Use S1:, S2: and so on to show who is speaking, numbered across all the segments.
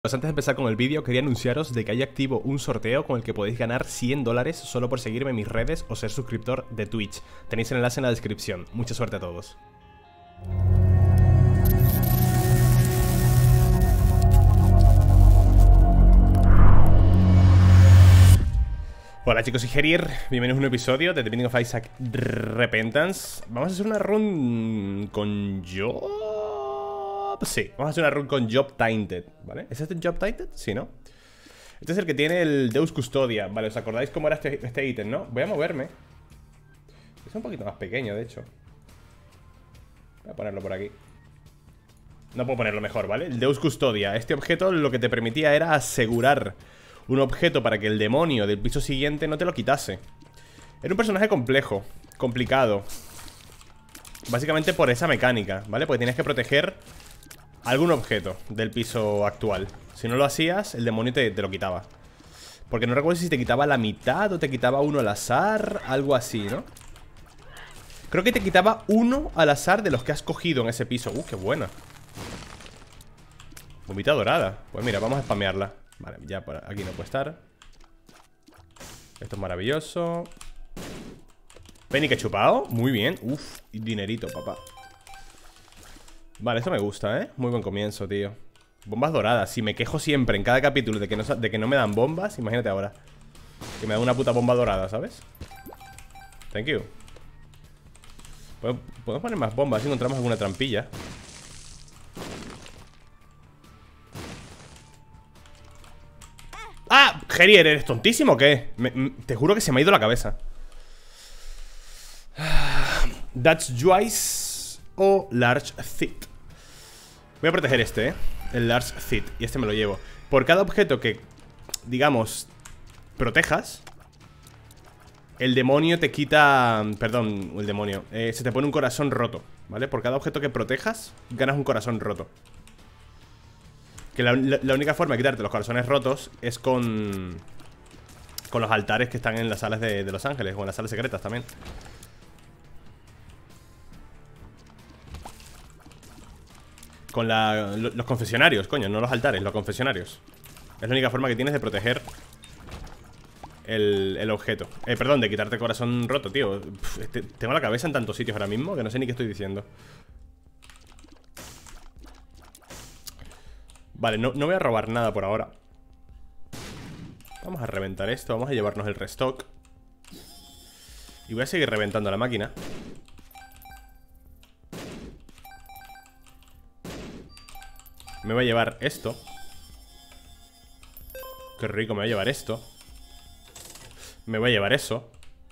S1: Pues antes de empezar con el vídeo, quería anunciaros de que hay activo un sorteo con el que podéis ganar $100 solo por seguirme en mis redes o ser suscriptor de Twitch. Tenéis el enlace en la descripción. Mucha suerte a todos. Hola chicos, soy Gerir, bienvenidos a un episodio de The Binding of Isaac Repentance. Vamos a hacer una run con Job. Sí, vamos a hacer una run con Job Tainted, ¿vale? ¿Es este Job Tainted? Sí, ¿no? Este es el que tiene el Deus Custodia, ¿vale? ¿Os acordáis cómo era este ítem, no? Voy a moverme. Es un poquito más pequeño, de hecho. Voy a ponerlo por aquí. No puedo ponerlo mejor, ¿vale? El Deus Custodia. Este objeto lo que te permitía era asegurar un objeto para que el demonio del piso siguiente no te lo quitase. Era un personaje complejo, complicado. Básicamente por esa mecánica, ¿vale? Porque tienes que proteger algún objeto del piso actual. Si no lo hacías, el demonio te lo quitaba. Porque no recuerdo si te quitaba la mitad o te quitaba uno al azar, algo así, ¿no? Creo que te quitaba uno al azar de los que has cogido en ese piso. Qué buena. Bombita dorada. Pues mira, vamos a spamearla. Vale, ya por aquí no puede estar. Esto es maravilloso. Penny que he chupado. Muy bien. Uf, dinerito, papá. Vale, esto me gusta, ¿eh? Muy buen comienzo, tío. Bombas doradas. Si me quejo siempre en cada capítulo de que no me dan bombas, imagínate ahora que me dan una puta bomba dorada, ¿sabes? Thank you. Podemos poner más bombas si encontramos alguna trampilla. ¡Ah! Gerier, ¿eres tontísimo o qué? Te juro que se me ha ido la cabeza. That's Twice o Large Thit. Voy a proteger este, el Large Thit. Y este me lo llevo. Por cada objeto que, digamos, protejas, el demonio te quita... Perdón, el demonio se te pone un corazón roto, ¿vale? Por cada objeto que protejas, ganas un corazón roto. Que la única forma de quitarte los corazones rotos es con los altares que están en las salas de Los Ángeles. O en las salas secretas también. Con los confesionarios, coño, no los altares, los confesionarios. Es la única forma que tienes de proteger el objeto. Perdón, de quitarte corazón roto, tío. Tengo la cabeza en tantos sitios ahora mismo que no sé ni qué estoy diciendo. Vale, no voy a robar nada por ahora. Vamos a reventar esto, vamos a llevarnos el restock. Y voy a seguir reventando la máquina. Me voy a llevar esto. Qué rico, me voy a llevar esto. Me voy a llevar eso.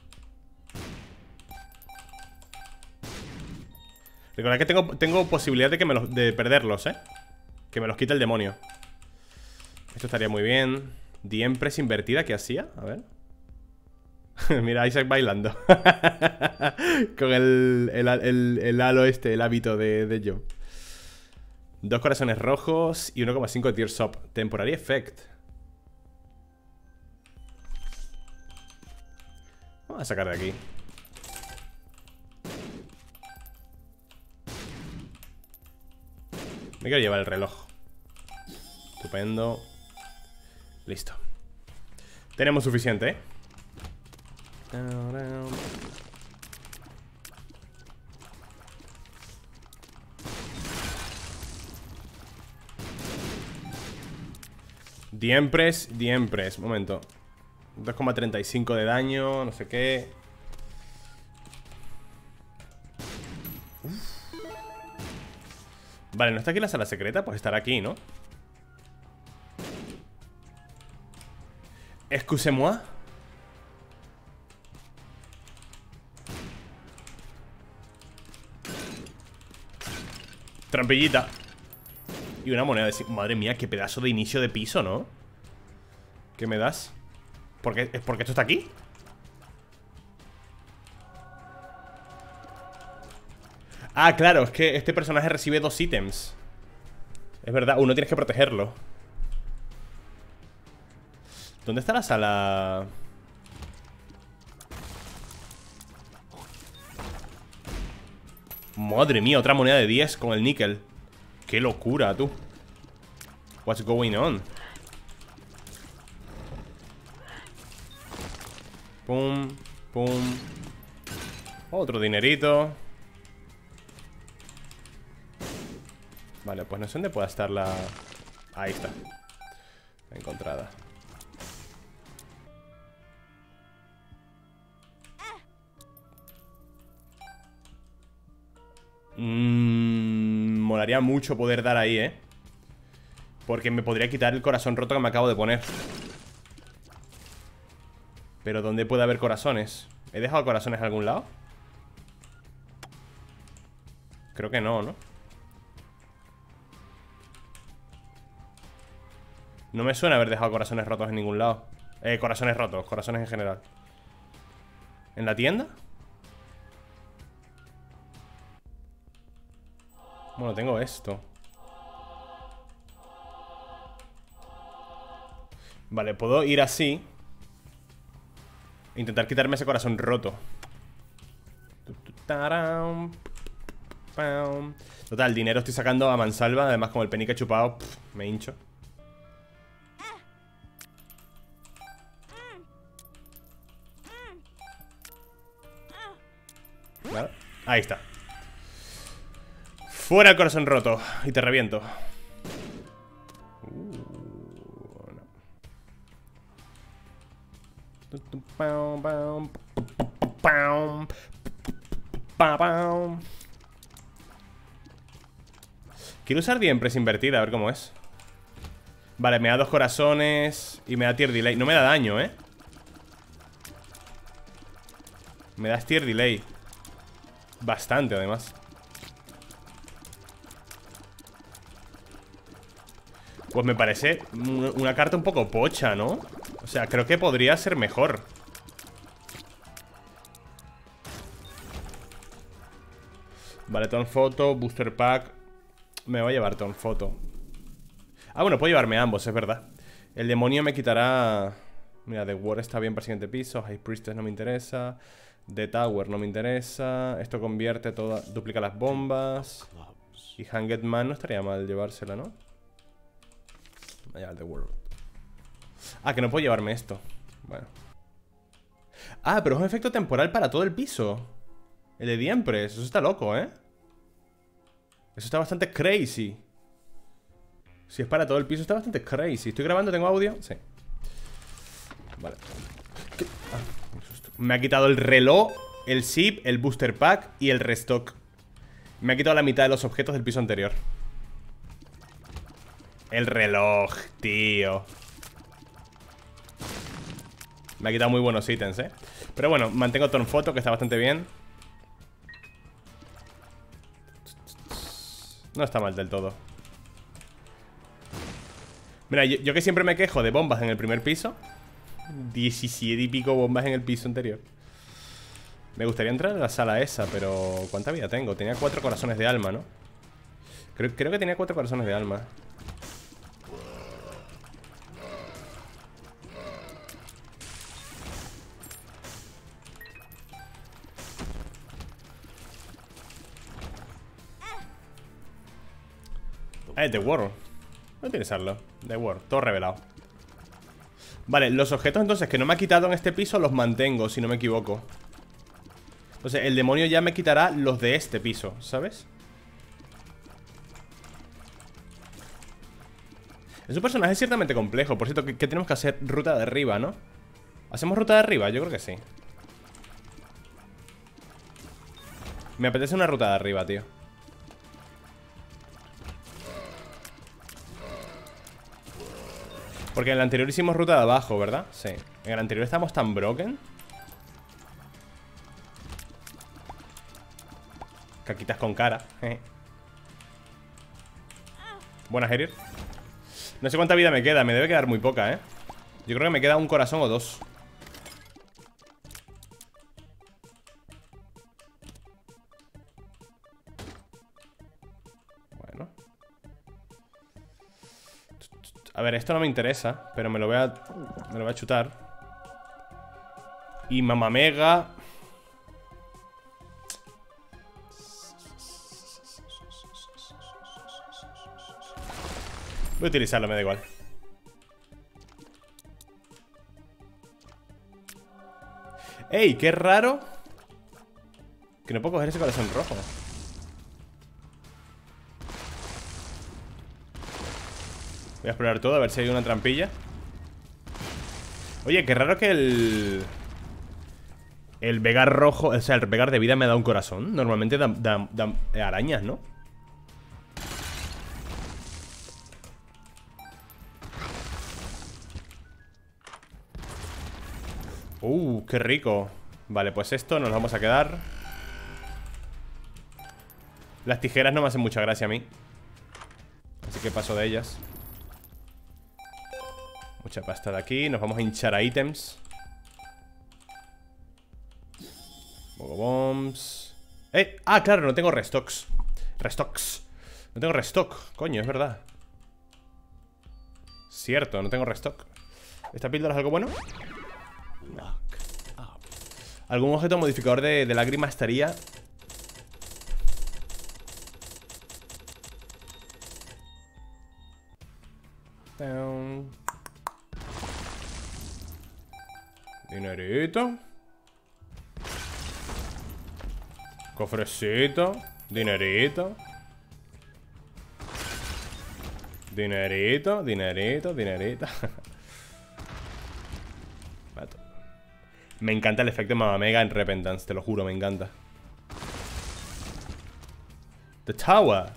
S1: Recordad que tengo posibilidad de perderlos, que me los quite el demonio. Esto estaría muy bien. The Empress invertida, ¿qué hacía? A ver. Mira, Isaac bailando. Con el halo el hábito de Job. 2 corazones rojos y 1,5 de Tears Up. Temporary Effect. Vamos a sacar de aquí. Me quiero llevar el reloj. Estupendo. Listo. Tenemos suficiente, The Empress, momento. 2,35 de daño, no sé qué. Vale, ¿no está aquí la sala secreta? Pues estará aquí, ¿no? Excusez-moi. Trampillita. Y una moneda de... Madre mía, qué pedazo de inicio de piso, ¿no? ¿Qué me das? ¿Por qué esto está aquí? Ah, claro, es que este personaje recibe 2 ítems. Es verdad, uno tienes que protegerlo. ¿Dónde está la sala? Madre mía, otra moneda de 10 con el níquel. Qué locura, tú. What's going on? Pum, pum. Otro dinerito. Vale, pues no sé dónde pueda estar la... Ahí está. Encontrada. Molaría mucho poder dar ahí, ¿eh? Porque me podría quitar el corazón roto que me acabo de poner. Pero ¿dónde puede haber corazones? ¿He dejado corazones en algún lado? Creo que no, ¿no? No me suena haber dejado corazones rotos en ningún lado. Corazones rotos, corazones en general. ¿En la tienda? Bueno, tengo esto. Vale, puedo ir así. Intentar quitarme ese corazón roto. Total, dinero estoy sacando a mansalva. Además, como el penique chupado, me hincho. Vale, ahí está. Fuera el corazón roto. Y te reviento. Quiero usar The Empress invertida, a ver cómo es. Vale, me da 2 corazones y me da tier delay. No me da daño, ¿eh? Me da tier delay. Bastante, además. Pues me parece una carta un poco pocha, ¿no? O sea, creo que podría ser mejor. Vale, Tone Photo, Booster Pack. Me voy a llevar Tone Photo. Ah, bueno, puedo llevarme ambos, es verdad. El demonio me quitará... Mira, The War está bien para el siguiente piso. High Priestess no me interesa. The Tower no me interesa. Esto convierte todo... Duplica las bombas. Y Hanged Man no estaría mal llevársela, ¿no? Vaya, The World. Ah, que no puedo llevarme esto. Bueno. Ah, pero es un efecto temporal para todo el piso. El de The Empress. Eso está loco, ¿eh? Eso está bastante crazy. Si es para todo el piso, está bastante crazy. ¿Estoy grabando? ¿Tengo audio? Sí. Vale. Ah, me ha quitado el reloj, el zip, el booster pack y el restock. Me ha quitado la mitad de los objetos del piso anterior. El reloj, tío. Me ha quitado muy buenos ítems, ¿eh? Pero bueno, mantengo Tone Photo, que está bastante bien. No está mal del todo. Mira, yo que siempre me quejo de bombas en el primer piso. 17 y pico bombas en el piso anterior. Me gustaría entrar en la sala esa, pero... ¿cuánta vida tengo? Tenía 4 corazones de alma, ¿no? Creo que tenía 4 corazones de alma. The World. Voy a utilizarlo. The World, todo revelado. Vale, los objetos entonces que no me ha quitado en este piso los mantengo, si no me equivoco. Entonces el demonio ya me quitará los de este piso, ¿sabes? Es un personaje ciertamente complejo. Por cierto, ¿qué tenemos que hacer? Ruta de arriba, ¿no? ¿Hacemos ruta de arriba? Yo creo que sí. Me apetece una ruta de arriba, tío. Porque en el anterior hicimos ruta de abajo, ¿verdad? Sí. En el anterior estábamos tan broken. Caquitas con cara. Buena, Herir. No sé cuánta vida me queda. Me debe quedar muy poca, ¿eh? Yo creo que me queda un corazón o 2. Bueno. A ver, esto no me interesa, pero me lo voy a chutar. Y Mamamega. Voy a utilizarlo, me da igual. ¡Ey! ¡Qué raro! Que no puedo coger ese corazón rojo. Voy a explorar todo, a ver si hay una trampilla. Oye, qué raro que el Vegar rojo, o sea, el Vegar de vida me da un corazón. Normalmente da arañas, ¿no? Qué rico. Vale, pues esto nos lo vamos a quedar. Las tijeras no me hacen mucha gracia a mí, así que paso de ellas. Mucha pasta de aquí. Nos vamos a hinchar a ítems. Bombs. Ah, claro, no tengo restocks. No tengo restock. Coño, es verdad. Cierto, no tengo restock. ¿Esta píldora es algo bueno? ¿Algún objeto modificador de lágrima estaría? Dinerito. Cofrecito. Dinerito. Dinerito. Me encanta el efecto Mamamega en Repentance, te lo juro, me encanta. The Tower.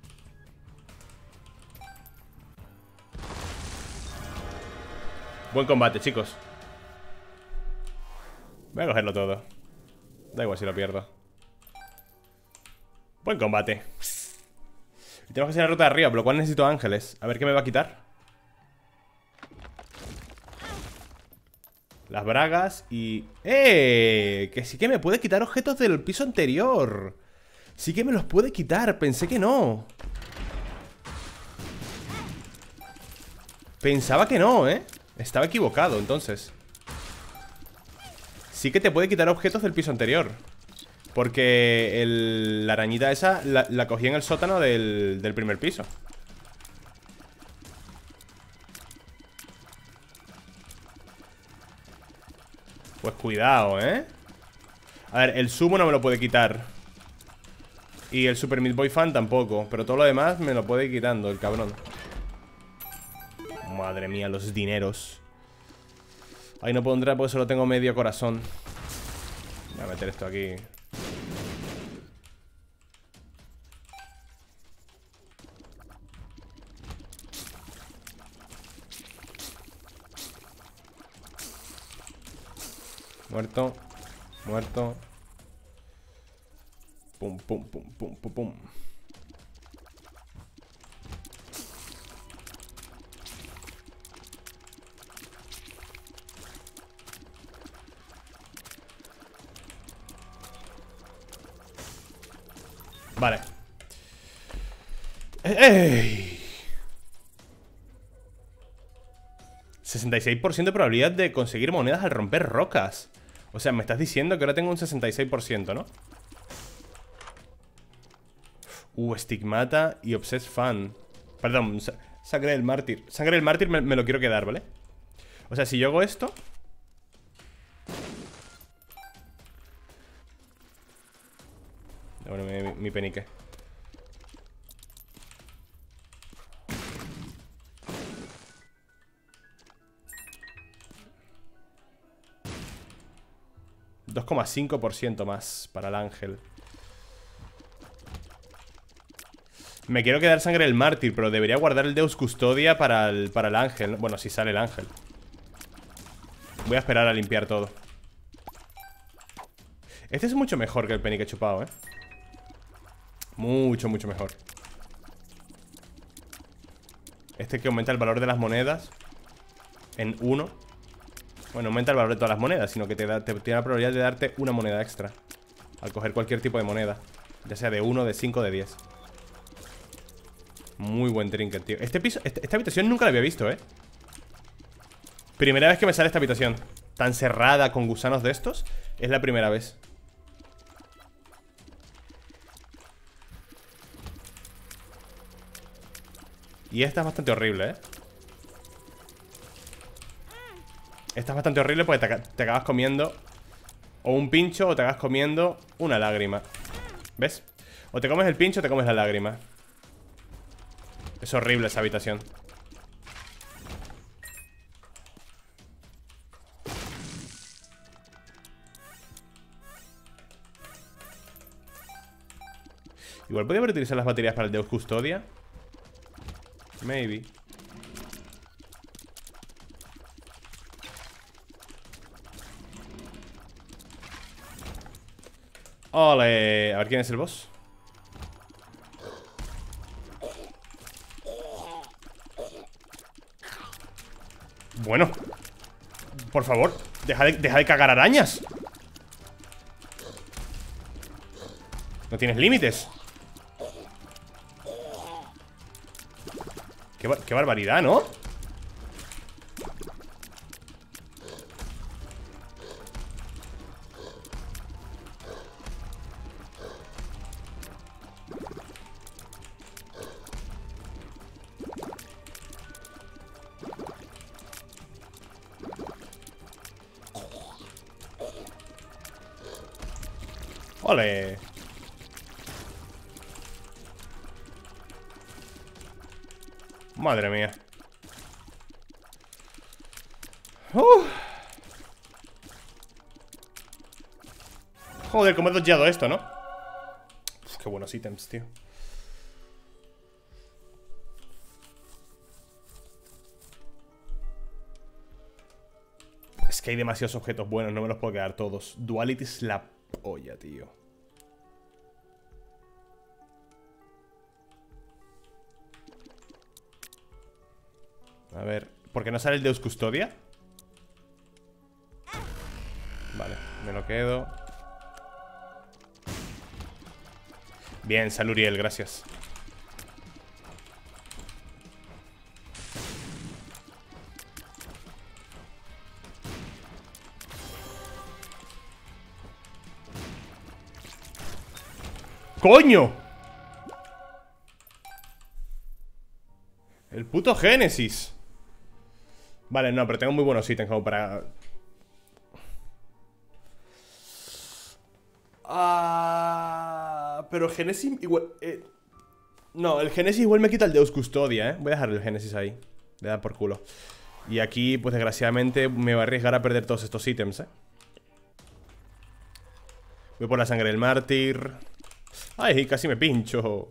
S1: Buen combate, chicos. Voy a cogerlo todo. Da igual si lo pierdo. Buen combate. Y tenemos que hacer la ruta de arriba, por lo cual necesito ángeles. A ver qué me va a quitar. Las bragas y... que sí que me puede quitar objetos del piso anterior. Sí que me los puede quitar, pensé que no. Pensaba que no, estaba equivocado, entonces. Sí que te puede quitar objetos del piso anterior. Porque la arañita esa la cogí en el sótano del primer piso. Pues cuidado, A ver, el sumo no me lo puede quitar. Y el Super Meat Boy Fan tampoco. Pero todo lo demás me lo puede ir quitando el cabrón. Madre mía, los dineros. Ahí no puedo entrar porque solo tengo medio corazón. Voy a meter esto aquí. Muerto. Muerto. Pum, pum, pum, pum, pum, pum. Vale. ¡Ey! 66% de probabilidad de conseguir monedas al romper rocas. O sea, me estás diciendo que ahora tengo un 66%, ¿no? Estigmata y Obsessed Fan. Perdón, Sangre del Mártir. Sangre del Mártir me lo quiero quedar, ¿vale? O sea, si yo hago esto... Bueno, mi penique. $2,5% más para el ángel. Me quiero quedar Sangre del Mártir, pero debería guardar el Deus Custodia para el ángel. Bueno, si sale el ángel. Voy a esperar a limpiar todo. Este es mucho mejor que el penique chupado, Mucho, mucho mejor. Este que aumenta el valor de las monedas en 1. Bueno, aumenta el valor de todas las monedas, sino que te tiene la probabilidad de darte una moneda extra al coger cualquier tipo de moneda, ya sea de 1, de 5, de 10. Muy buen trinket, tío. Esta habitación nunca la había visto, Primera vez que me sale esta habitación tan cerrada con gusanos de estos. Es la primera vez. Y esta es bastante horrible, ¿eh? Esta es bastante horrible porque te acabas comiendo o un pincho o te acabas comiendo una lágrima. ¿Ves? O te comes el pincho o te comes la lágrima. Es horrible esa habitación. Igual podría haber utilizado las baterías para el Deus Custodia. Maybe. Ole. A ver quién es el boss. Bueno, por favor, deja de cagar arañas. No tienes límites. Qué barbaridad, ¿no? Ole. Madre mía. Joder, cómo he dodgeado esto, ¿no? Uf, qué buenos ítems, tío. Es que hay demasiados objetos buenos, no me los puedo quedar todos. Duality es la polla, tío. A ver, ¿por qué no sale el Deus Custodia? Vale, me lo quedo. Bien, Saluriel, gracias. ¡Coño! El puto Génesis. Vale, no, pero tengo muy buenos ítems como para... pero el Génesis igual... no, el Génesis igual me quita el Deus Custodia, ¿eh? Voy a dejar el Génesis ahí. Le da por culo. Y aquí, pues desgraciadamente, me va a arriesgar a perder todos estos ítems, ¿eh? Voy por la sangre del mártir. Ay, casi me pincho.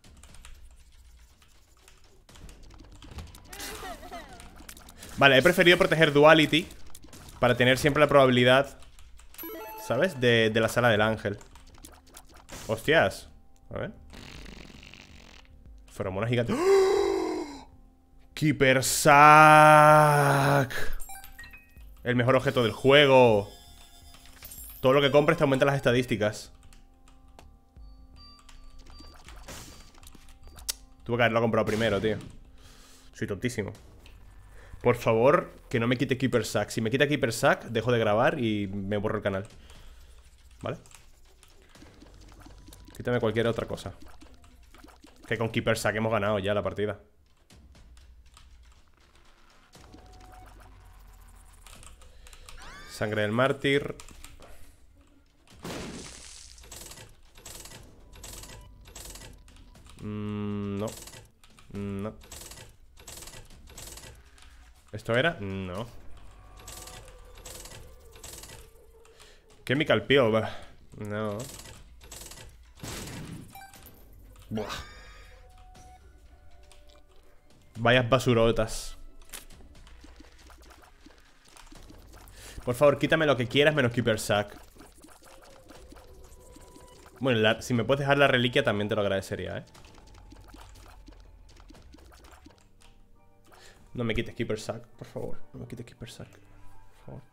S1: Vale, he preferido proteger Duality para tener siempre la probabilidad, ¿sabes? De la sala del ángel. Hostias. A ver. Feromona gigante. ¡Oh! Keeper Sack. El mejor objeto del juego. Todo lo que compres te aumenta las estadísticas. Tuve que haberlo comprado primero, tío. Soy tontísimo. Por favor, que no me quite Keeper Sack. Si me quita Keeper Sack, dejo de grabar y me borro el canal. ¿Vale? Quítame cualquier otra cosa. Que con Keeper Sack hemos ganado ya la partida. Sangre del mártir. No. No. ¿Esto era? No. Chemical Peel. No. Buah. Vayas basurotas. Por favor, quítame lo que quieras menos Keeper Sack. Bueno, si me puedes dejar la reliquia también te lo agradecería, ¿eh? No me quites Keeper Sack, por favor. No me quites Keeper Sack, por favor.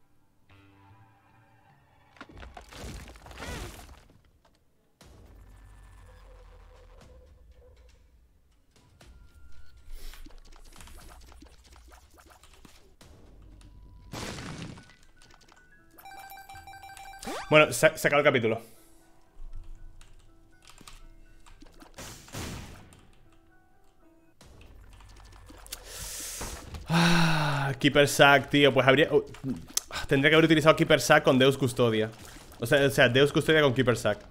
S1: Bueno, se acabó el capítulo. Keeper Sack, tío. Pues habría... tendría que haber utilizado Keeper Sack con Deus Custodia. O sea, Deus Custodia con Keeper Sack.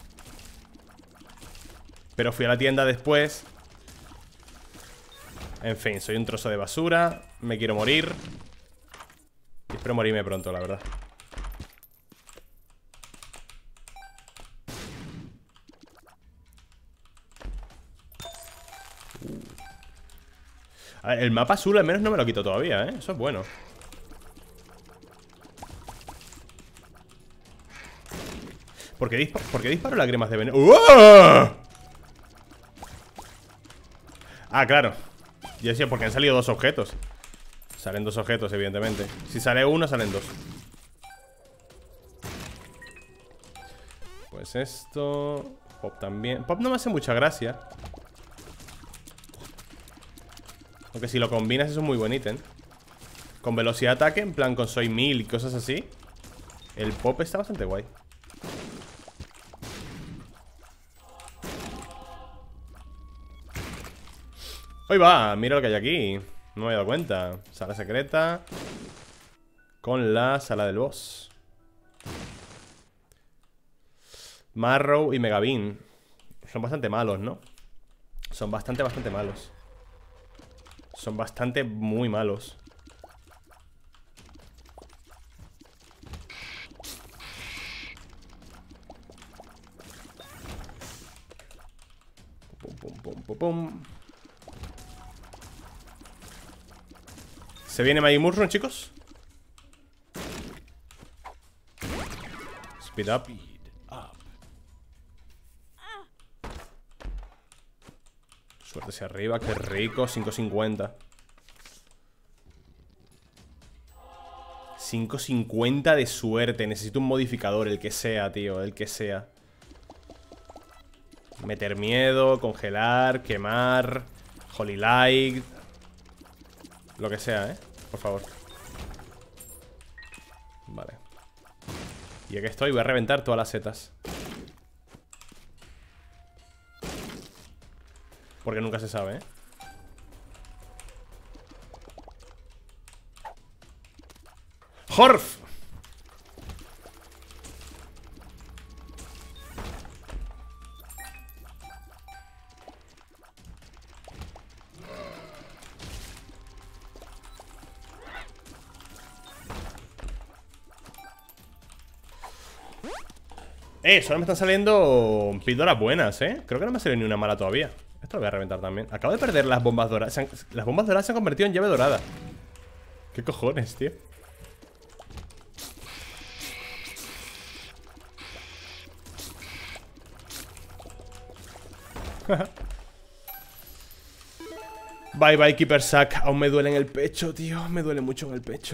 S1: Pero fui a la tienda después. En fin, soy un trozo de basura. Me quiero morir. Y espero morirme pronto, la verdad. A ver, el mapa azul al menos no me lo quito todavía, ¿eh? Eso es bueno. ¿Por qué disparo lágrimas de veneno? ¡Uah! Ah, claro. Yo decía, porque han salido dos objetos. Salen dos objetos, evidentemente. Si sale uno, salen dos. Pues esto... Pop también. Pop no me hace mucha gracia. Aunque si lo combinas es un muy buen ítem. Con velocidad de ataque, en plan con soy 1000 y cosas así. El pop está bastante guay. Hoy va, mira lo que hay aquí. No me había dado cuenta. Sala secreta con la sala del boss. Marrow y Megavin. Son bastante malos, ¿no? Son bastante malos. Son bastante muy malos. Pum, pum, pum, pum, pum. ¿Se viene Magic Mushroom, chicos? Speed up. Suerte hacia arriba, qué rico. 550. 550 de suerte. Necesito un modificador, el que sea, tío. El que sea. Meter miedo, congelar, quemar, Holy Light. Lo que sea, por favor. Vale. Y aquí estoy, voy a reventar todas las setas. Porque nunca se sabe, ¡Horf! Solo me están saliendo píldoras buenas, Creo que no me ha salido ni una mala todavía. Esto lo voy a reventar también. Acabo de perder las bombas doradas. Las bombas doradas se han convertido en llave dorada. ¿Qué cojones, tío? Bye bye Keeper Sack. Aún me duele en el pecho, tío. Me duele mucho en el pecho.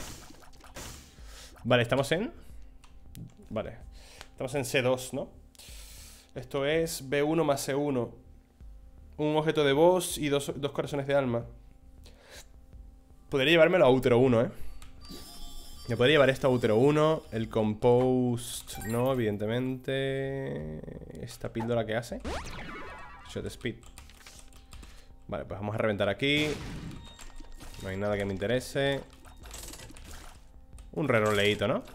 S1: Vale, estamos en... Vale. Estamos en C2, ¿no? Esto es B1 más C1. Un objeto de boss y dos corazones de alma. Podría llevármelo a Útero 1, Me podría llevar esto a Útero 1. El Compost, no, evidentemente. Esta píldora que hace Shot Speed. Vale, pues vamos a reventar aquí. No hay nada que me interese. Un reroleito, ¿no?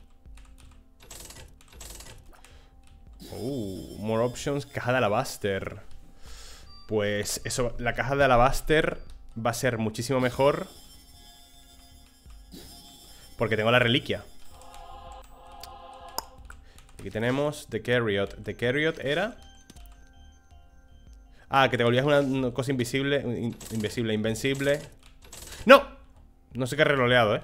S1: More options. Caja de Alabaster. Pues eso, la caja de Alabaster va a ser muchísimo mejor porque tengo la reliquia. Aquí tenemos The Carriot. The Carriot era... Ah, que te volvías una cosa invisible. Invencible. ¡No! No sé qué he reloleado,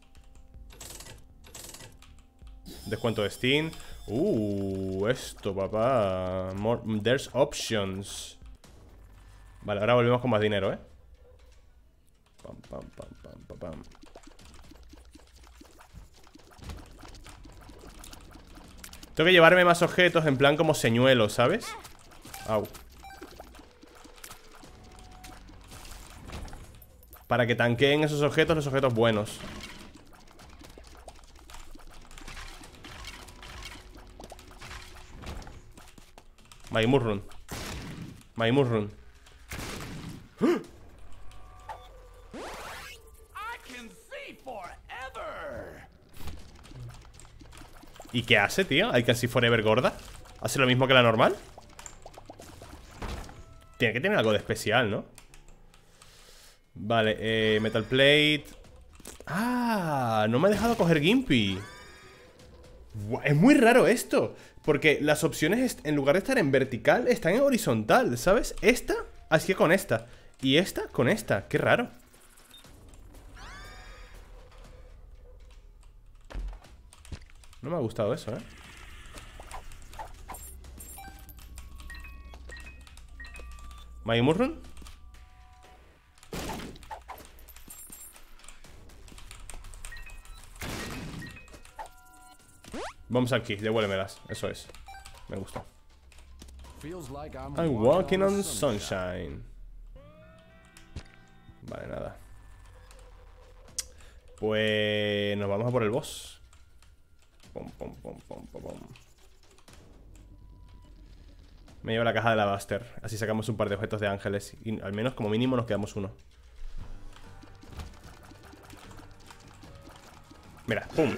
S1: Descuento de Steam. Esto, papá. There's options. Vale, ahora volvemos con más dinero, Pam, pam, pam, pam, pam, pam. Tengo que llevarme más objetos en plan como señuelos, ¿sabes? Au. Para que tanqueen esos objetos, los objetos buenos. My Mushroom. ¿Y qué hace, tío? ¿I can see forever gorda? ¿Hace lo mismo que la normal? Tiene que tener algo de especial, ¿no? Vale, metal plate. Ah, no me ha dejado coger Gimpy. Es muy raro esto, porque las opciones en lugar de estar en vertical están en horizontal, ¿sabes? Esta, así que con esta. Y esta con esta, qué raro. No me ha gustado eso, ¿eh? ¿Maimurrun? Vamos aquí, devuélvemelas. Eso es. Me gusta. I'm walking on sunshine. Vale, nada. Pues nos vamos a por el boss. Pom, pom, pom, pom, pom, pom. Me llevo la caja de la Buster. Así sacamos un par de objetos de ángeles. Y al menos como mínimo nos quedamos uno. Mira, pum.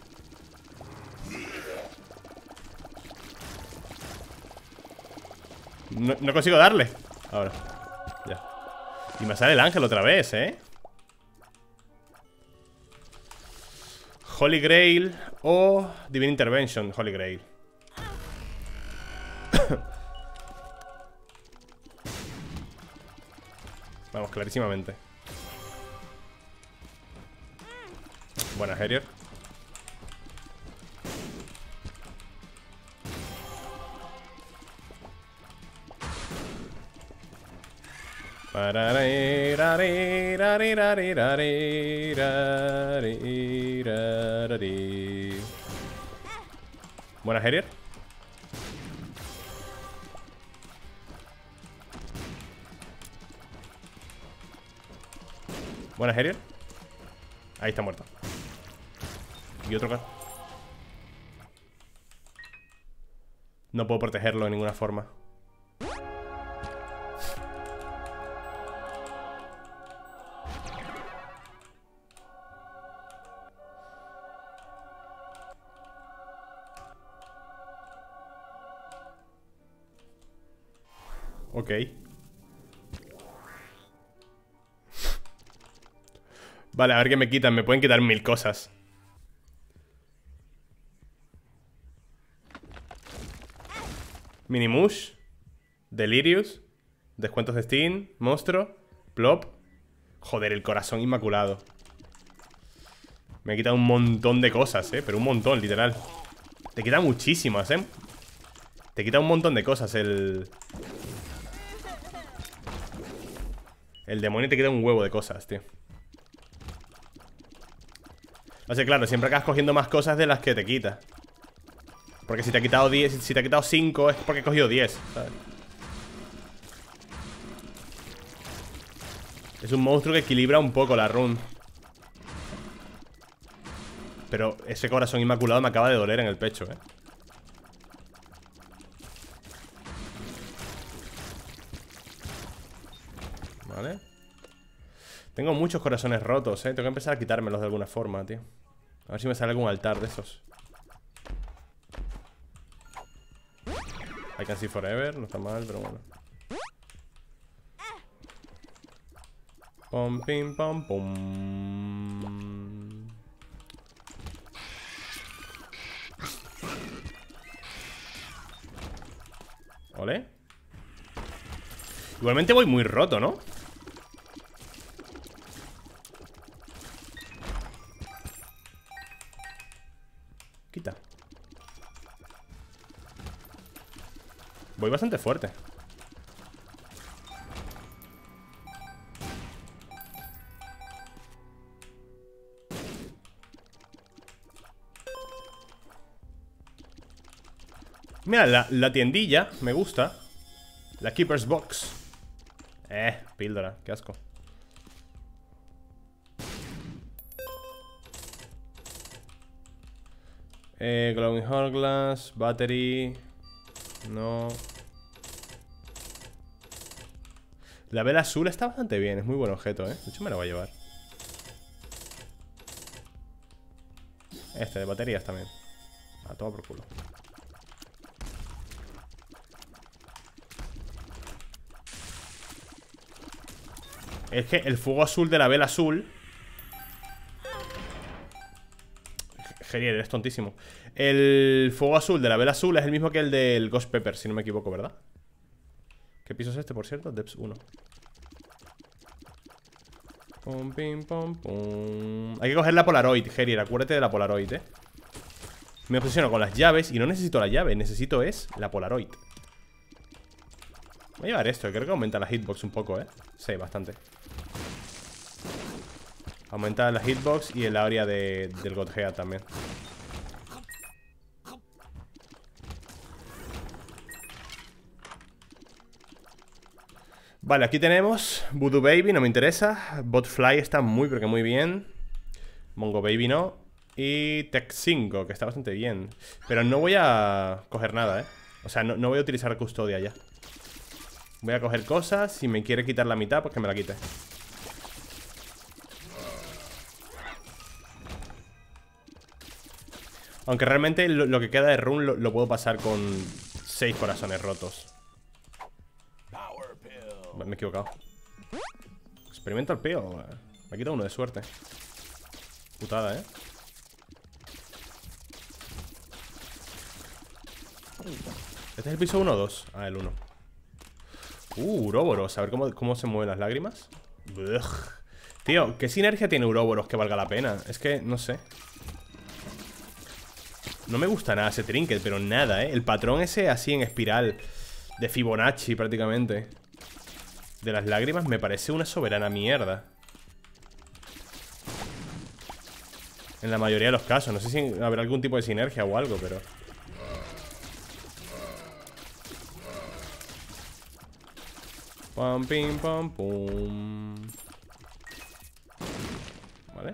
S1: No consigo darle. Ahora. Ya. Y me sale el ángel otra vez, ¿eh? Holy Grail o Divine Intervention. Holy Grail. Vamos, clarísimamente. Buena, Harrier. Buena, Harrier. Buena, Harrier. Ahí está muerto. Y otro acá. No puedo protegerlo de ninguna forma. Ok. Vale, a ver qué me quitan. Me pueden quitar 1000 cosas. Minimush. Delirious. Descuentos de Steam. Monstruo. Plop. Joder, el corazón inmaculado. Me ha quitado un montón de cosas, pero un montón, literal. Te quita muchísimas, Te quita un montón de cosas el demonio te quita un huevo de cosas, tío. O sea, claro, siempre acabas cogiendo más cosas de las que te quita. Porque si te ha quitado 10, si te ha quitado 5 es porque he cogido 10, ¿sabes? Es un monstruo que equilibra un poco la run. Pero ese corazón inmaculado me acaba de doler en el pecho, Vale. Tengo muchos corazones rotos, Tengo que empezar a quitármelos de alguna forma, tío. A ver si me sale algún altar de esos. I can see forever, no está mal, pero bueno. Pom, pim, pom, pum. ¿Ole? Igualmente voy muy roto, ¿no? Quita. Voy bastante fuerte. Mira, la tiendilla me gusta. La Keeper's Box. Píldora, qué asco. Glowing Hourglass, Battery. No. La vela azul está bastante bien, es muy buen objeto, De hecho me la voy a llevar. Este, de baterías también. A todo por culo. Es que el fuego azul de la vela azul... Genial, eres tontísimo. El fuego azul de la vela azul es el mismo que el del Ghost Pepper, si no me equivoco, ¿verdad? ¿Qué piso es este, por cierto? Depths 1. Pum, pim, pum, pum. Hay que coger la Polaroid, Gerier, acuérdate de la Polaroid, Me obsesiono con las llaves y no necesito la llave, necesito la Polaroid. Voy a llevar esto, creo que aumenta la hitbox un poco, Sí, bastante. Aumenta la hitbox y el área del Godhead también. Vale, aquí tenemos Voodoo Baby, no me interesa. Botfly está muy, pero que muy bien. Mongo Baby no. Y Tech 5, que está bastante bien. Pero no voy a coger nada, O sea, no voy a utilizar custodia ya. Voy a coger cosas. Si me quiere quitar la mitad, pues que me la quite. Aunque realmente lo que queda de run lo puedo pasar con 6 corazones rotos. Me he equivocado. Experimento al peo. Me ha quitado uno de suerte. Putada, ¿Este es el piso 1 o 2? Ah, el 1. Uroboros. A ver cómo se mueven las lágrimas. Ugh. Tío, ¿qué sinergia tiene Uroboros que valga la pena? Es que, no sé. No me gusta nada ese trinket, pero nada, El patrón ese así en espiral de Fibonacci prácticamente de las lágrimas me parece una soberana mierda. En la mayoría de los casos. No sé si habrá algún tipo de sinergia o algo, pero... Pam, pim, pam, pum. Vale.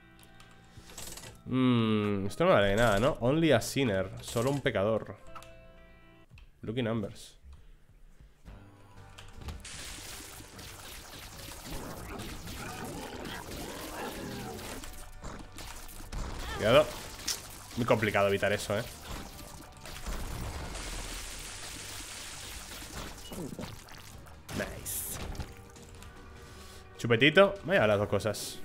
S1: Esto no vale nada, ¿no? Only a sinner. Solo un pecador. Lucky numbers. Cuidado. Muy complicado evitar eso, Nice. Chupetito. Voy a las dos cosas.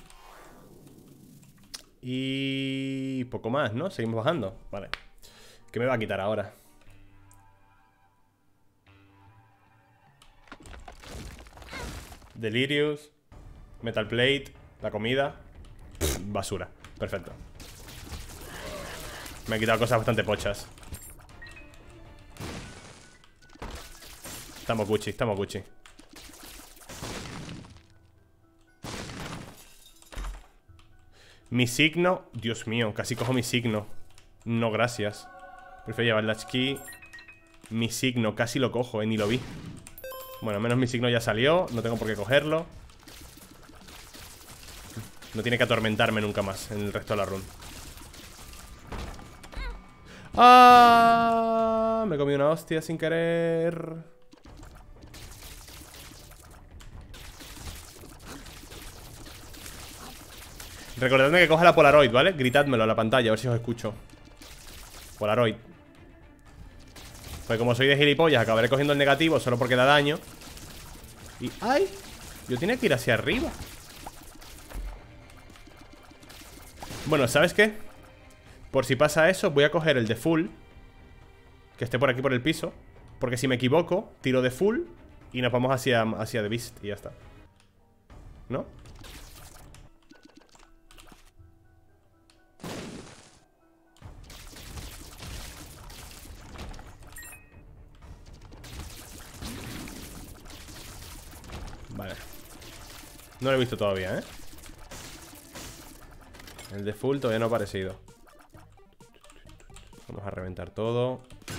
S1: Y... poco más, ¿no? Seguimos bajando. Vale. ¿Qué me va a quitar ahora? Delirious. Metal Plate. La comida. Basura. Perfecto. Me ha quitado cosas bastante pochas. Estamos Gucci, estamos Gucci. Mi signo, Dios mío, casi cojo mi signo. No, gracias. Prefiero llevar la ski. Mi signo, casi lo cojo, ni lo vi. Bueno, al menos mi signo ya salió. No tengo por qué cogerlo. No tiene que atormentarme nunca más en el resto de la run. ¡Ah! Me comí una hostia sin querer. Recordadme que coja la Polaroid, ¿vale? Gritádmelo a la pantalla, a ver si os escucho. Polaroid. Pues como soy de gilipollas, acabaré cogiendo el negativo solo porque da daño. Y... ¡ay! Yo tenía que ir hacia arriba. Bueno, ¿sabes qué? Por si pasa eso, voy a coger el de full, que esté por aquí por el piso. Porque si me equivoco, tiro de full y nos vamos hacia The Beast y ya está. ¿No? Vale. No lo he visto todavía, ¿eh? El de full todavía no ha aparecido. Vamos a reventar todo.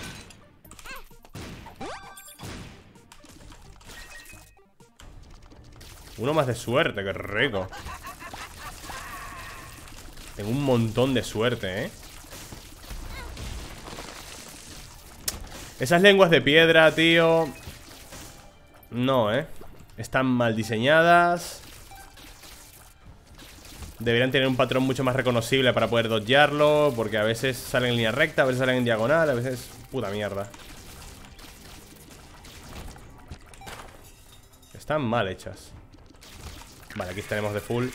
S1: Uno más de suerte, qué rico. Tengo un montón de suerte, ¿eh? Esas lenguas de piedra, tío. No, ¿eh? Están mal diseñadas. Deberían tener un patrón mucho más reconocible para poder dodgearlo, porque a veces salen en línea recta, a veces salen en diagonal, a veces... Puta mierda. Están mal hechas. Vale, aquí tenemos de full.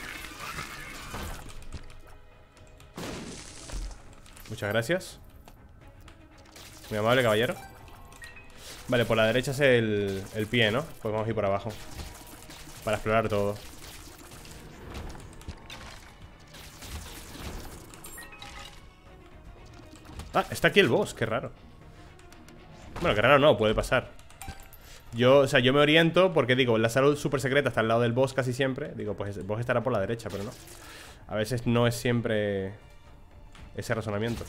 S1: Muchas gracias. Muy amable, caballero. Vale, por la derecha es el pie, ¿no? Pues vamos a ir por abajo para explorar todo. Ah, está aquí el boss, qué raro. Bueno, qué raro no, puede pasar. Yo me oriento porque digo, la sala super secreta está al lado del boss casi siempre. Digo, pues el boss estará por la derecha, pero no. A veces no es siempre ese razonamiento.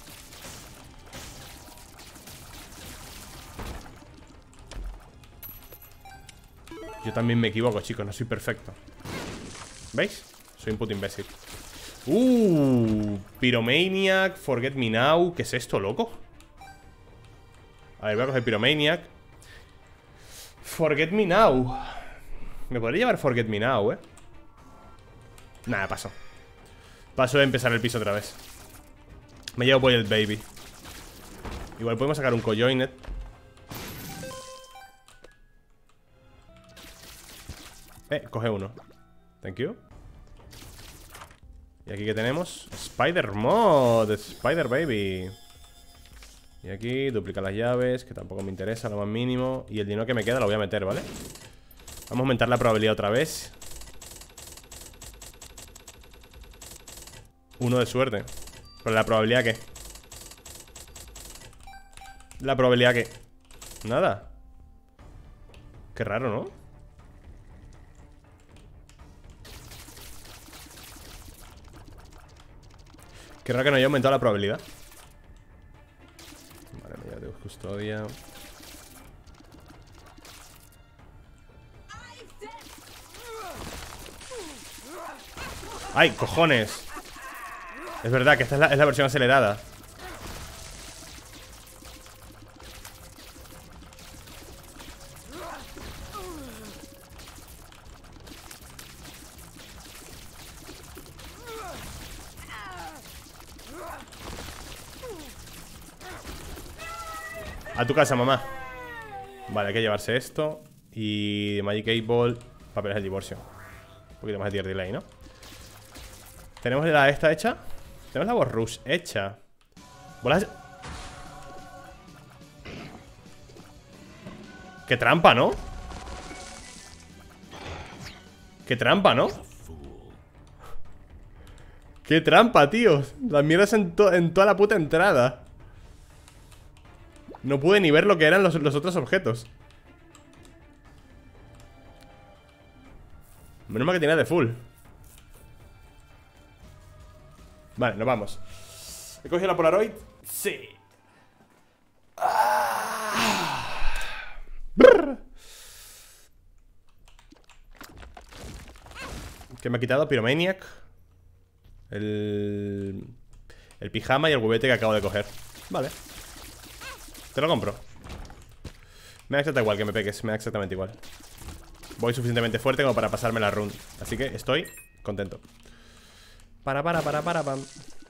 S1: Yo también me equivoco, chicos, no soy perfecto. ¿Veis? Soy un puto imbécil. Pyromaniac, Forget Me Now. ¿Qué es esto, loco? A ver, voy a coger Pyromaniac. Forget Me Now. Me podría llevar Forget Me Now, Nada, paso. Paso de empezar el piso otra vez. Me llevo Boiled Baby. Igual podemos sacar un Cojoinet. Coge uno. Thank you. Y aquí que tenemos Spider Mod, Spider Baby. Y aquí duplicar las llaves, que tampoco me interesa, lo más mínimo. Y el dinero que me queda lo voy a meter, ¿vale? Vamos a aumentar la probabilidad otra vez. 1 de suerte. Pero la probabilidad ¿qué? La probabilidad ¿qué? Nada. Qué raro, ¿no? Qué raro que no haya aumentado la probabilidad. Vale, me llevo de custodia. ¡Ay, cojones! Es verdad que esta es la versión acelerada. A tu casa, mamá. Vale, hay que llevarse esto. Y Magic 8 Ball, papeles del divorcio. Un poquito más de tier delay, ¿no? Tenemos la esta hecha. Tenemos la Boss Rush hecha. Bolas. Qué trampa, ¿no? Qué trampa, ¿no? Qué trampa, tío. Las mierdas en toda la puta entrada. No pude ni ver lo que eran los otros objetos. Menos mal que tenía de full. Vale, nos vamos. ¿He cogido la Polaroid? Sí. ¿Qué me ha quitado? Pyromaniac. El pijama y el huevete que acabo de coger. Vale. Te lo compro. Me da exactamente igual que me pegues. Me da exactamente igual. Voy suficientemente fuerte como para pasarme la run. Así que estoy contento. Pam.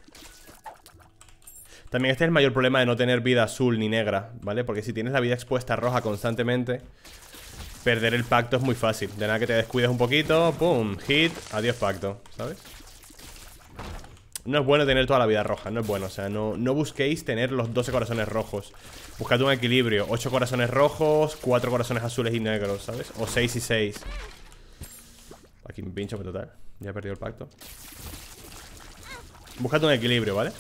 S1: También este es el mayor problema de no tener vida azul ni negra, ¿vale? Porque si tienes la vida expuesta roja constantemente, perder el pacto es muy fácil. De nada que te descuides un poquito, pum, hit, adiós pacto, ¿sabes? No es bueno tener toda la vida roja, no es bueno. O sea, no busquéis tener los 12 corazones rojos. Buscad un equilibrio, 8 corazones rojos, 4 corazones azules y negros, ¿sabes? O 6 y 6. Aquí me pincho, pero total, ya he perdido el pacto. Buscad un equilibrio, ¿vale?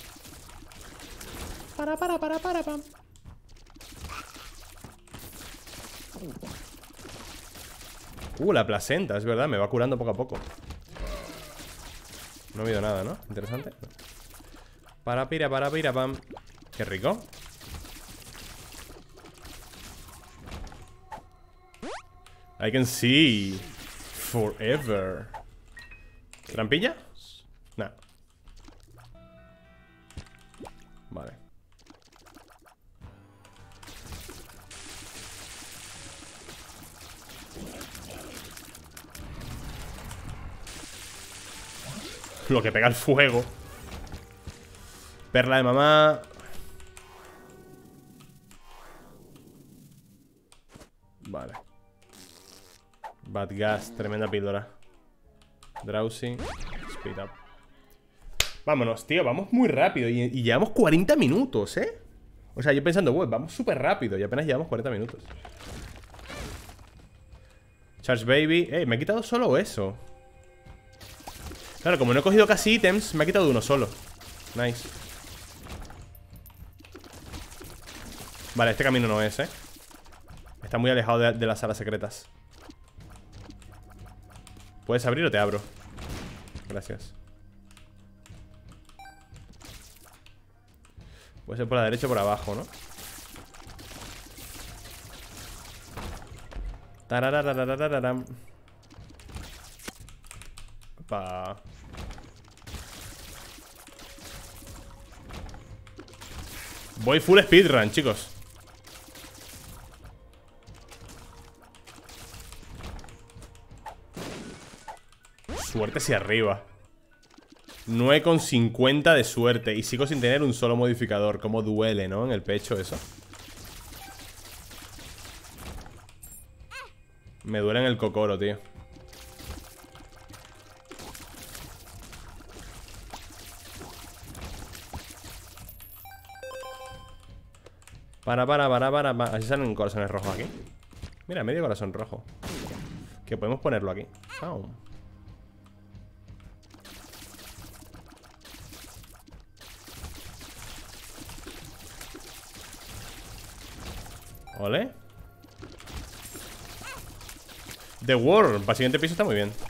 S1: Pam. La placenta, es verdad, me va curando poco a poco. No ha habido nada, ¿no? Interesante. Pam. Qué rico. I can see forever. ¿Trampilla? Nah. Vale. Lo que pega el fuego. Perla de mamá. Vale. Bad gas, tremenda píldora. Drowsy. Speed up. Vámonos, tío, vamos muy rápido. Y llevamos 40 minutos, ¿eh? O sea, yo pensando, vamos súper rápido. Y apenas llevamos 40 minutos. Charge Baby. Me he quitado solo eso. Claro, como no he cogido casi ítems, me ha quitado uno solo. Nice. Vale, este camino no es, Está muy alejado de las salas secretas. ¿Puedes abrir o te abro? Gracias. Puede ser por la derecha o por abajo, ¿no? Tararararararam. Opa. Voy full speedrun, chicos. Suerte hacia arriba. 9,50 de suerte. Y sigo sin tener un solo modificador. Como duele, ¿no? En el pecho eso. Me duele en el cocoro, tío. Para. Así salen corazones rojos aquí. Mira, medio corazón rojo. Que podemos ponerlo aquí. Oh. Ole. The World, para el siguiente piso está muy bien.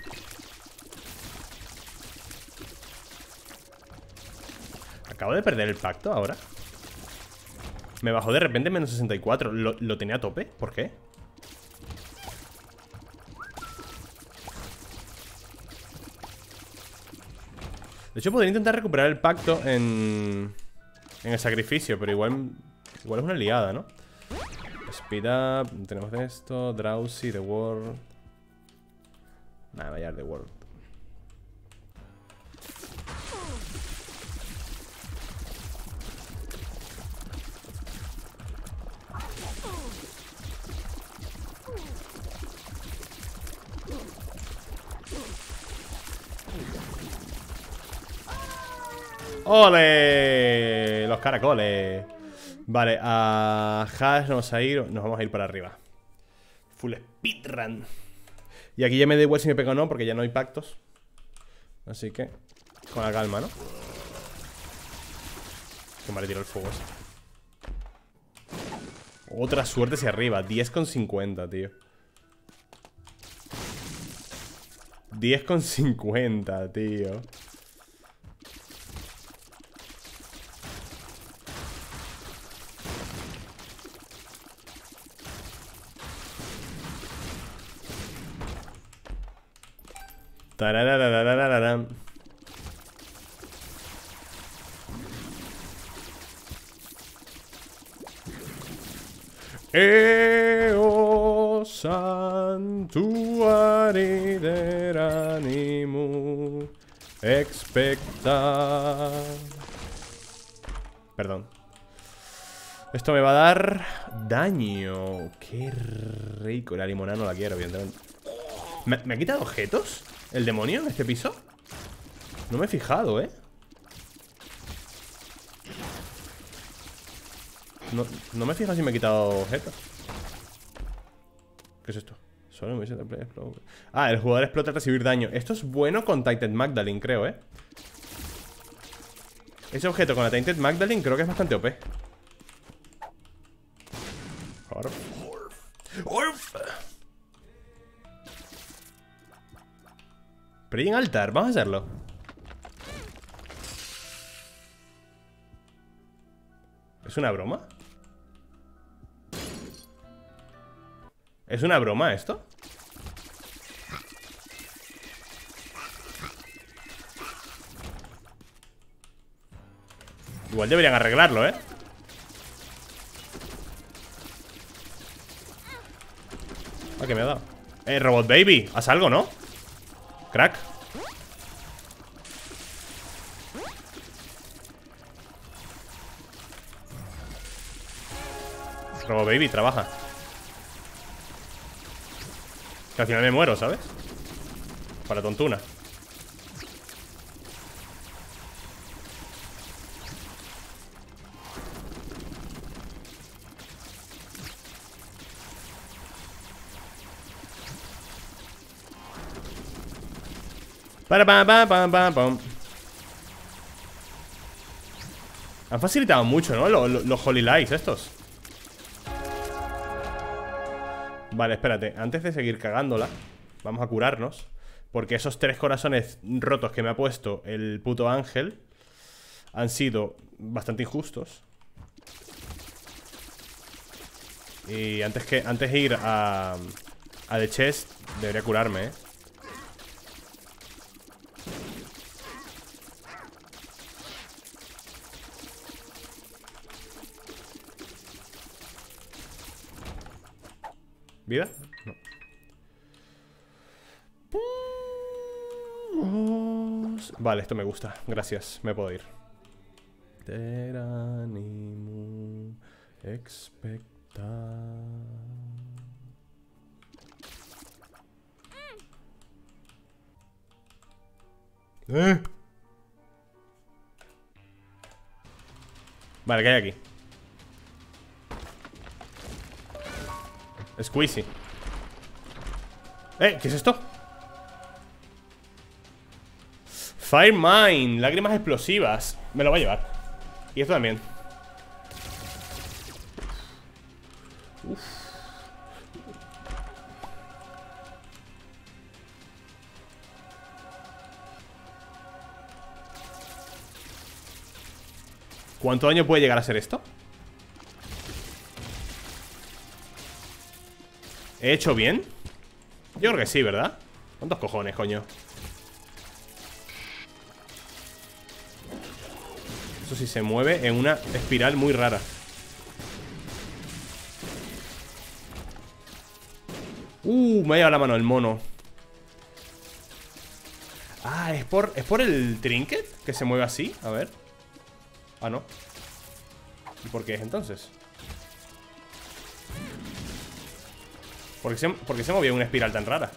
S1: Acabo de perder el pacto ahora. Me bajó de repente menos 64. ¿Lo tenía a tope? ¿Por qué? De hecho podría intentar recuperar el pacto en el sacrificio, pero igual es una liada, ¿no? Speed up, tenemos esto, Drowsy, The World. Nada, vaya The World. ¡Ole! Los caracoles. Vale, a Hash nos vamos a ir para arriba. Full speedrun. Y aquí ya me da igual si me pego o no, porque ya no hay pactos. Así que, con la calma, ¿no? Que me le tiro el fuego ese. Otra suerte hacia arriba, 10,50, tío. 10,50, tío. Tararararararam. Eo santuari deranimu expecta. Perdón. Esto me va a dar daño. Qué rico. La limonada no la quiero, evidentemente. ¿Me ha quitado objetos? ¿El demonio en este piso? No me he fijado, No me he fijado si me he quitado objetos. ¿Qué es esto? Solo me dice play explode. Ah, el jugador explota al recibir daño. Esto es bueno con Tainted Magdalene, creo, Ese objeto con la Tainted Magdalene creo que es bastante OP. Orf. Praying Altar, vamos a hacerlo. ¿Es una broma? ¿Es una broma esto? Igual deberían arreglarlo, Ah, que me ha dado. Robot Baby, haz algo, ¿no? Crack. Robo Baby, trabaja. Que al final me muero, ¿sabes? Para tontuna. Para pam pam pam pam pam. Han facilitado mucho, ¿no? Los Holy Lights estos. Vale, espérate. Antes de seguir cagándola, vamos a curarnos. Porque esos 3 corazones rotos que me ha puesto el puto ángel han sido bastante injustos. Y antes de ir a The Chest, debería curarme, ¿eh? ¿Vida? No. Vale, esto me gusta. Gracias, me puedo ir. Teranimu expecta. Vale, ¿qué hay aquí? Squeezy. ¿Qué es esto? Fire Mine, lágrimas explosivas. Me lo voy a llevar. Y esto también. Uf. ¿Cuánto daño puede llegar a ser esto? ¿He hecho bien? Yo creo que sí, ¿verdad? ¿Cuántos cojones, coño? Eso sí se mueve en una espiral muy rara. Me ha llevado la mano el mono. Ah, ¿es por el trinket que se mueve así? A ver. Ah, no. ¿Y por qué es entonces? ¿Por qué se movía una espiral tan rara?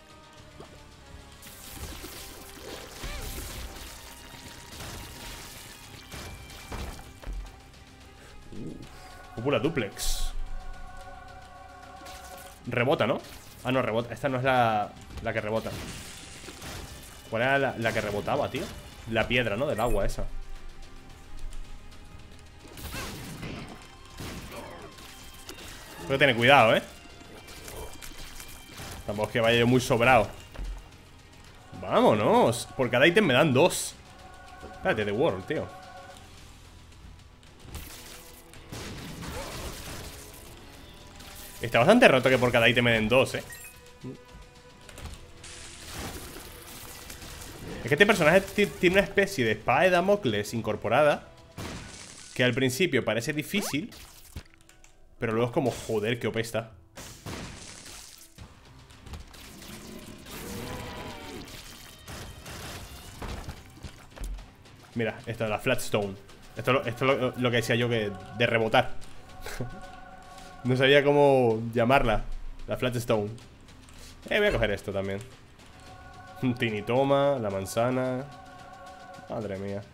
S1: Cúpula duplex. Rebota, ¿no? Ah, no, rebota. Esta no es la que rebota. ¿Cuál era la que rebotaba, tío? La piedra, ¿no? Del agua esa. Tengo que tener cuidado, ¿eh? Tampoco es que vaya yo muy sobrado. Vámonos. Por cada ítem me dan 2. Espérate, The World, tío. Está bastante roto que por cada ítem me den 2, ¿eh? Es que este personaje tiene una especie de espada de Damocles incorporada, que al principio parece difícil, pero luego es como, joder, qué OP está. Mira, esta es la Flatstone. Esto es lo que decía yo, que de rebotar. No sabía cómo llamarla. La Flatstone. Voy a coger esto también. Tinitoma, la manzana. Madre mía.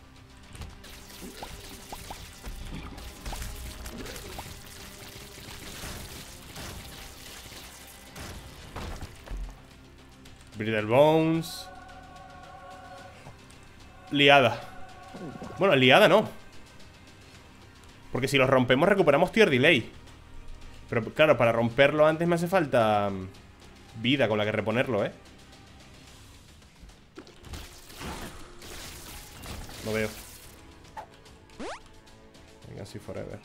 S1: Brittle Bones. Liada. Bueno, liada no. Porque si los rompemos recuperamos tier delay. Pero claro, para romperlo antes me hace falta vida con la que reponerlo, ¿eh? No veo. Venga, así forever.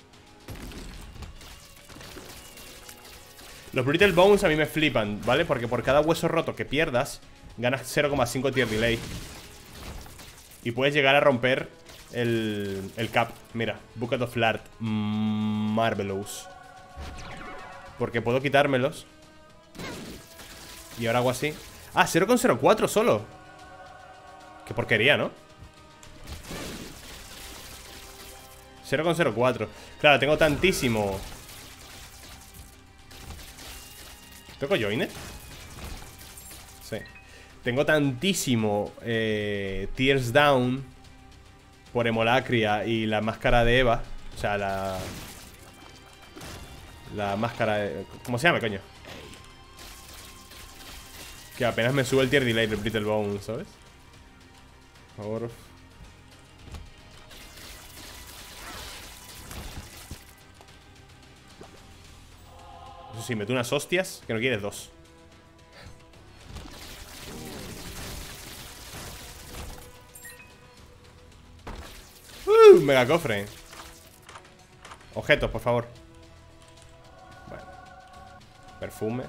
S1: Los Brittle Bones a mí me flipan, ¿vale? Porque por cada hueso roto que pierdas ganas 0,5 tier delay. Y puedes llegar a romper el cap. Mira, Bucket of Lard. Marvelous. Porque puedo quitármelos. Y ahora hago así. Ah, 0,04 solo. Qué porquería, ¿no? 0,04. Claro, tengo tantísimo. ¿Tengo Joiner? Sí. Tengo tantísimo Tears Down por Hemolacria y la máscara de Eva. O sea, la máscara de... ¿Cómo se llama, coño? Que apenas me sube el tier delay del Brittle Bone, ¿sabes? Por favor. Eso sí, mete unas hostias que no quieres dos. Mega cofre. Objetos, por favor. Bueno. Perfume.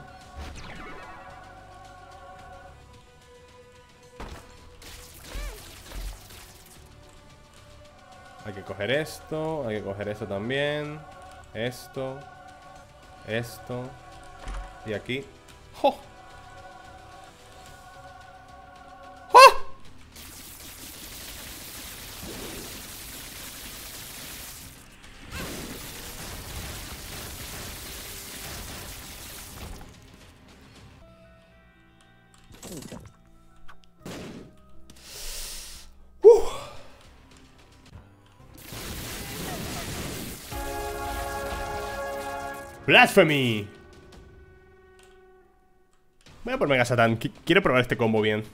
S1: Hay que coger esto. Hay que coger esto también. Esto. Esto. Y aquí. ¡Oh! ¡Oh! Blasphemy. Voy a por Mega Satan. Quiero probar este combo bien.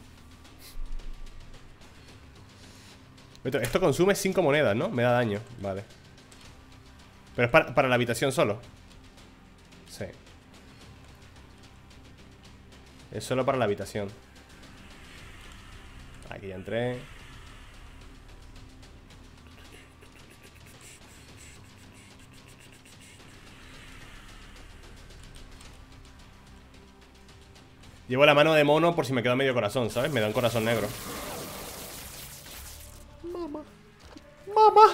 S1: Esto consume 5 monedas, ¿no? Me da daño, vale. Pero es para la habitación solo. Sí. Es solo para la habitación. Aquí ya entré. Llevo la mano de mono por si me queda medio corazón, ¿sabes? Me da un corazón negro. Mamá. Mamá.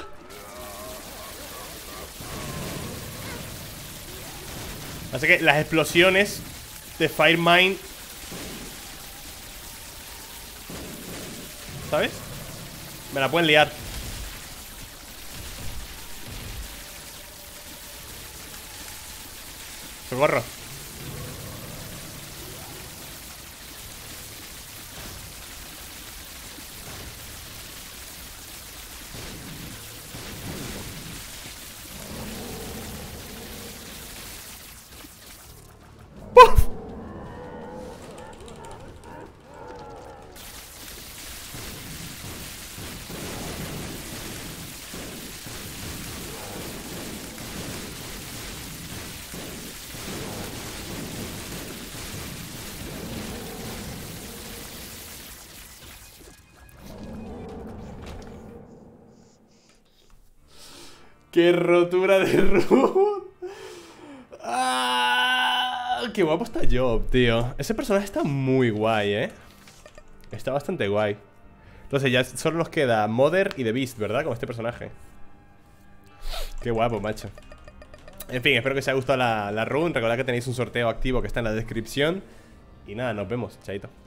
S1: Así que las explosiones de Firemind, ¿sabes? Me la pueden liar. Socorro. ¡Qué rotura de root! ¡Ah! ¡Qué guapo está Job, tío! Ese personaje está muy guay, ¿eh? Está bastante guay. Entonces ya solo nos queda Mother y The Beast, ¿verdad? Como este personaje. ¡Qué guapo, macho! En fin, espero que os haya gustado la run. Recordad que tenéis un sorteo activo que está en la descripción. Y nada, nos vemos, chaito.